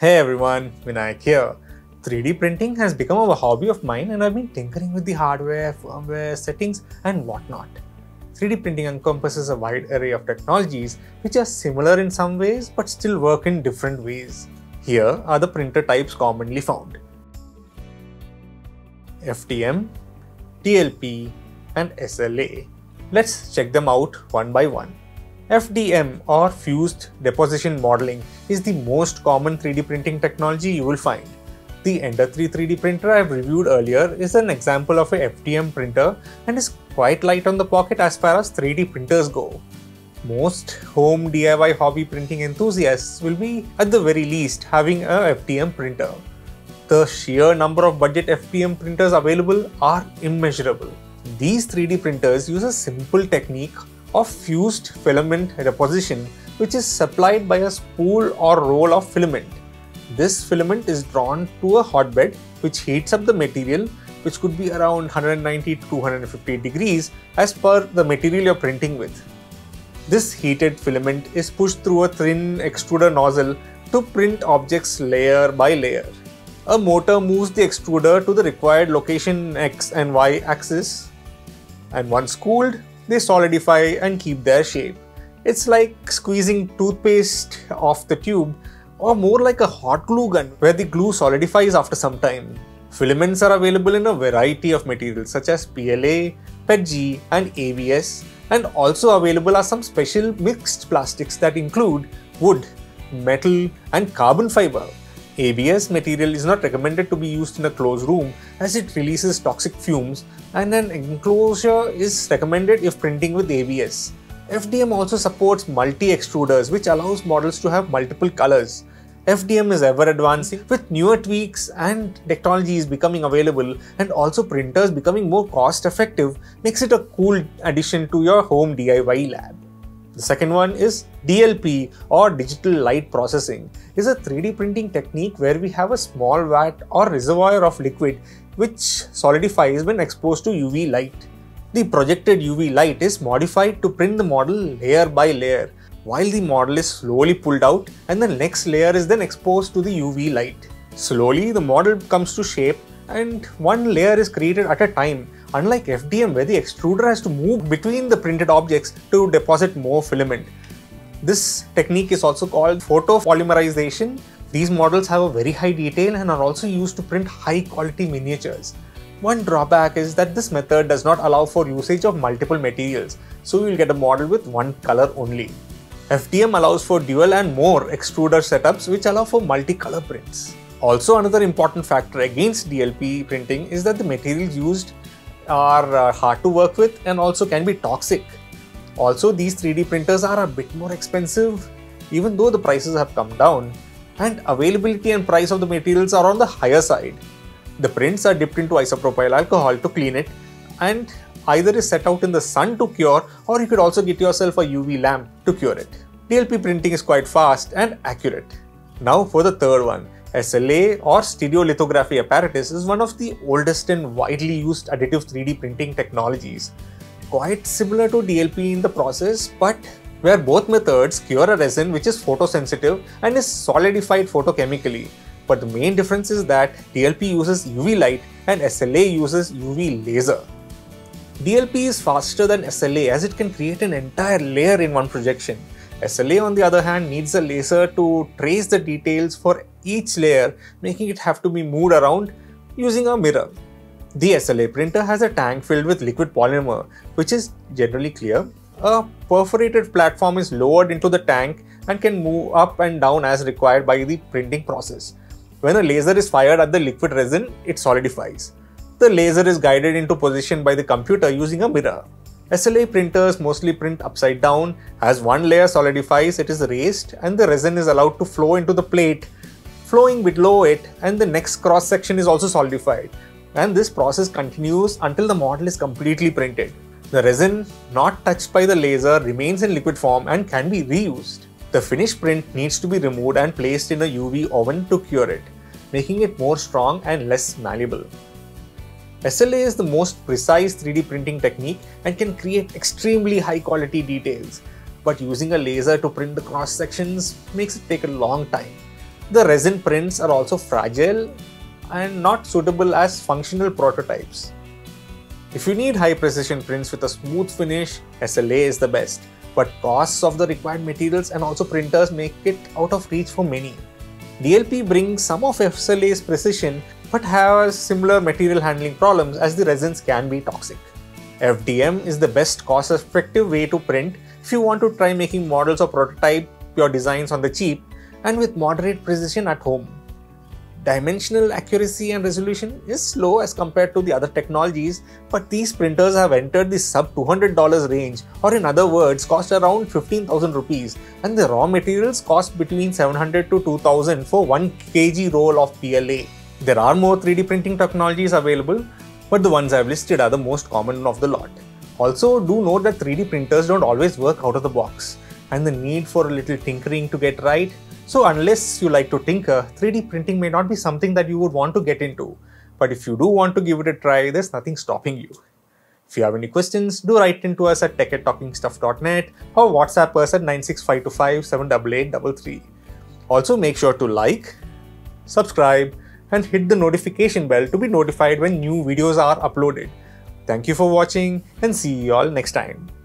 Hey everyone, Vinayak here. 3D printing has become a hobby of mine and I've been tinkering with the hardware, firmware, settings and whatnot. 3D printing encompasses a wide array of technologies which are similar in some ways but still work in different ways. Here are the printer types commonly found: FDM, DLP and SLA. Let's check them out one by one. FDM or Fused Deposition Modeling is the most common 3D printing technology you will find. The Ender 3 3D printer I have reviewed earlier is an example of a FDM printer and is quite light on the pocket as far as 3D printers go. Most home DIY hobby printing enthusiasts will be at the very least having a FDM printer. The sheer number of budget FDM printers available are immeasurable. These 3D printers use a simple technique of fused filament deposition, which is supplied by a spool or roll of filament. This filament is drawn to a hotbed which heats up the material, which could be around 190 to 250 degrees as per the material you're printing with. This heated filament is pushed through a thin extruder nozzle to print objects layer by layer. A motor moves the extruder to the required location X and Y axis, and once cooled, they solidify and keep their shape. It's like squeezing toothpaste off the tube, or more like a hot glue gun where the glue solidifies after some time. Filaments are available in a variety of materials such as PLA, PETG and ABS, and also available are some special mixed plastics that include wood, metal and carbon fiber. ABS material is not recommended to be used in a closed room as it releases toxic fumes, and an enclosure is recommended if printing with ABS. FDM also supports multi-extruders, which allows models to have multiple colors. FDM is ever advancing with newer tweaks and technologies becoming available, and also printers becoming more cost effective makes it a cool addition to your home DIY lab. The second one is DLP or Digital Light Processing. Is a 3D printing technique where we have a small vat or reservoir of liquid which solidifies when exposed to UV light. The projected UV light is modified to print the model layer by layer while the model is slowly pulled out, and the next layer is then exposed to the UV light. Slowly the model comes to shape and one layer is created at a time, unlike FDM where the extruder has to move between the printed objects to deposit more filament. This technique is also called photopolymerization. These models have a very high detail and are also used to print high quality miniatures. One drawback is that this method does not allow for usage of multiple materials, so you will get a model with one color only. FDM allows for dual and more extruder setups which allow for multicolor prints. Also, another important factor against DLP printing is that the materials used are hard to work with and also can be toxic. Also, these 3D printers are a bit more expensive even though the prices have come down, and availability and price of the materials are on the higher side. The prints are dipped into isopropyl alcohol to clean it and either is set out in the sun to cure, or you could also get yourself a UV lamp to cure it. DLP printing is quite fast and accurate. Now for the third one. SLA or stereolithography apparatus is one of the oldest and widely used additive 3D printing technologies. Quite similar to DLP in the process, but where both methods cure a resin which is photosensitive and is solidified photochemically. But the main difference is that DLP uses UV light and SLA uses UV laser. DLP is faster than SLA as it can create an entire layer in one projection. SLA on the other hand needs a laser to trace the details for each layer, making it have to be moved around using a mirror. The SLA printer has a tank filled with liquid polymer, which is generally clear. A perforated platform is lowered into the tank and can move up and down as required by the printing process. When a laser is fired at the liquid resin, it solidifies. The laser is guided into position by the computer using a mirror. SLA printers mostly print upside down. As one layer solidifies, it is raised and the resin is allowed to flow into the plate, flowing below it, and the next cross section is also solidified. And this process continues until the model is completely printed. The resin, not touched by the laser, remains in liquid form and can be reused. The finished print needs to be removed and placed in a UV oven to cure it, making it more strong and less malleable. SLA is the most precise 3D printing technique and can create extremely high quality details, but using a laser to print the cross sections makes it take a long time. The resin prints are also fragile and not suitable as functional prototypes. If you need high precision prints with a smooth finish, SLA is the best, but costs of the required materials and also printers make it out of reach for many. DLP brings some of SLA's precision but has similar material handling problems as the resins can be toxic. FDM is the best cost-effective way to print if you want to try making models or prototype your designs on the cheap and with moderate precision at home. Dimensional accuracy and resolution is slow as compared to the other technologies, but these printers have entered the sub $200 range, or in other words cost around 15,000 rupees, and the raw materials cost between 700 to 2000 for 1 kg roll of PLA. There are more 3D printing technologies available, but the ones I've listed are the most common of the lot. Also, do note that 3D printers don't always work out of the box, and the need for a little tinkering to get right. So unless you like to tinker, 3D printing may not be something that you would want to get into. But if you do want to give it a try, there's nothing stopping you. If you have any questions, do write into us at tech@talkingstuff.net or WhatsApp us at 96525 78833. Also make sure to like, subscribe and hit the notification bell to be notified when new videos are uploaded. Thank you for watching and see you all next time.